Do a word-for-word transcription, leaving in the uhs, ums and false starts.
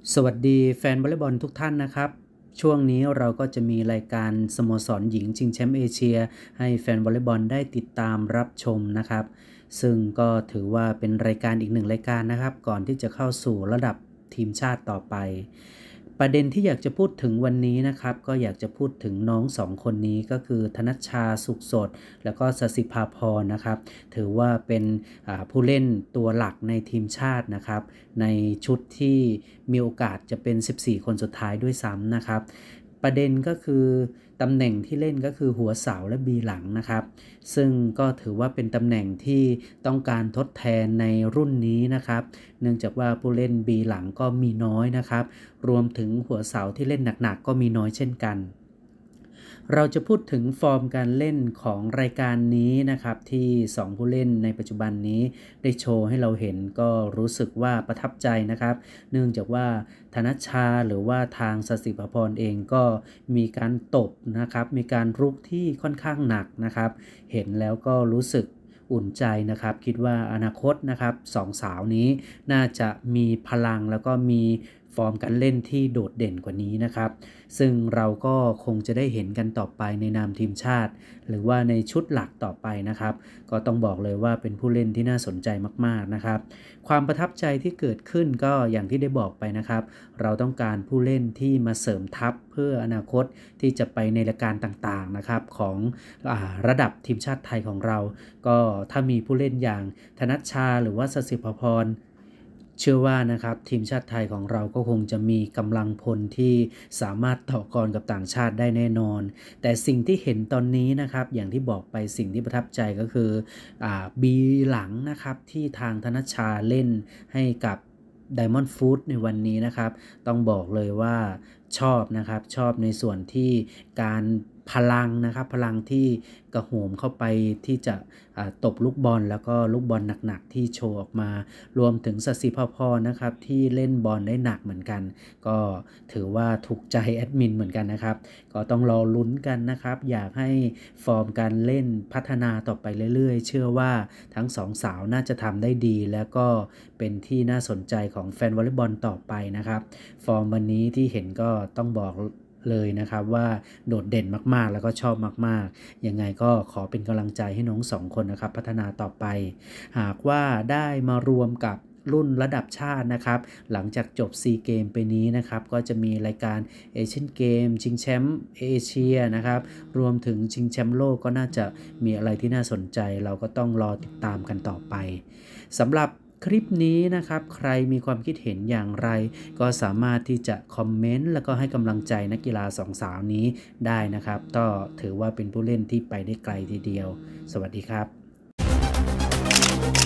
สวัสดีแฟนวอลเลย์บอลทุกท่านนะครับช่วงนี้เราก็จะมีรายการสโมสรหญิงชิงแชมป์เอเชียให้แฟนวอลเลย์บอลได้ติดตามรับชมนะครับซึ่งก็ถือว่าเป็นรายการอีกหนึ่งรายการนะครับก่อนที่จะเข้าสู่ระดับทีมชาติต่อไปประเด็นที่อยากจะพูดถึงวันนี้นะครับก็อยากจะพูดถึงน้องสองคนนี้ก็คือธนัชชาสุขสดแล้วก็สศิภาพรนะครับถือว่าเป็นผู้เล่นตัวหลักในทีมชาตินะครับในชุดที่มีโอกาสจะเป็นสิบสี่คนสุดท้ายด้วยซ้ำนะครับประเด็นก็คือตำแหน่งที่เล่นก็คือหัวเสาและบีหลังนะครับซึ่งก็ถือว่าเป็นตำแหน่งที่ต้องการทดแทนในรุ่นนี้นะครับเนื่องจากว่าผู้เล่นบีหลังก็มีน้อยนะครับรวมถึงหัวเสาที่เล่นหนักๆก็มีน้อยเช่นกันเราจะพูดถึงฟอร์มการเล่นของรายการนี้นะครับที่สองผู้เล่นในปัจจุบันนี้ได้โชว์ให้เราเห็นก็รู้สึกว่าประทับใจนะครับเนื่องจากว่าธนัชชาหรือว่าทางสศิภพรเองก็มีการตบนะครับมีการรุกที่ค่อนข้างหนักนะครับเห็นแล้วก็รู้สึกอุ่นใจนะครับคิดว่าอนาคตนะครับสองสาวนี้น่าจะมีพลังแล้วก็มีฟอร์มการเล่นที่โดดเด่นกว่านี้นะครับซึ่งเราก็คงจะได้เห็นกันต่อไปในนามทีมชาติหรือว่าในชุดหลักต่อไปนะครับก็ต้องบอกเลยว่าเป็นผู้เล่นที่น่าสนใจมากๆนะครับความประทับใจที่เกิดขึ้นก็อย่างที่ได้บอกไปนะครับเราต้องการผู้เล่นที่มาเสริมทัพเพื่ออนาคตที่จะไปในรายการต่างๆนะครับของอ่าระดับทีมชาติไทยของเราก็ถ้ามีผู้เล่นอย่างธนัชชาหรือว่าสศิภพรเชื่อว่านะครับทีมชาติไทยของเราก็คงจะมีกำลังพลที่สามารถต่อกรกับต่างชาติได้แน่นอนแต่สิ่งที่เห็นตอนนี้นะครับอย่างที่บอกไปสิ่งที่ประทับใจก็คืออ่าบีหลังนะครับที่ทางธนัชชาเล่นให้กับ Diamond Food ในวันนี้นะครับต้องบอกเลยว่าชอบนะครับชอบในส่วนที่การพลังนะครับพลังที่กระโหมเข้าไปที่จะตบลูกบอลแล้วก็ลูกบอลหนักๆที่โชว์ออกมารวมถึงสศิภพรนะครับที่เล่นบอลได้หนักเหมือนกันก็ถือว่าถูกใจแอดมินเหมือนกันนะครับก็ต้องรอลุ้นกันนะครับอยากให้ฟอร์มการเล่นพัฒนาต่อไปเรื่อยๆเชื่อว่าทั้งสองสาวน่าจะทำได้ดีแล้วก็เป็นที่น่าสนใจของแฟนวอลเลย์บอลต่อไปนะครับฟอร์มวันนี้ที่เห็นก็ต้องบอกเลยนะครับว่าโดดเด่นมากๆแล้วก็ชอบมากๆยังไงก็ขอเป็นกำลังใจให้น้องสองคนนะครับพัฒนาต่อไปหากว่าได้มารวมกับรุ่นระดับชาตินะครับหลังจากจบซีเกมไปนี้นะครับก็จะมีรายการเอเชียนเกมชิงแชมป์เอเชียนะครับรวมถึงชิงแชมป์โลกก็น่าจะมีอะไรที่น่าสนใจเราก็ต้องรอติดตามกันต่อไปสำหรับคลิปนี้นะครับใครมีความคิดเห็นอย่างไรก็สามารถที่จะคอมเมนต์แล้วก็ให้กำลังใจนักกีฬาสองสาวนี้ได้นะครับก็ถือว่าเป็นผู้เล่นที่ไปได้ไกลทีเดียวสวัสดีครับ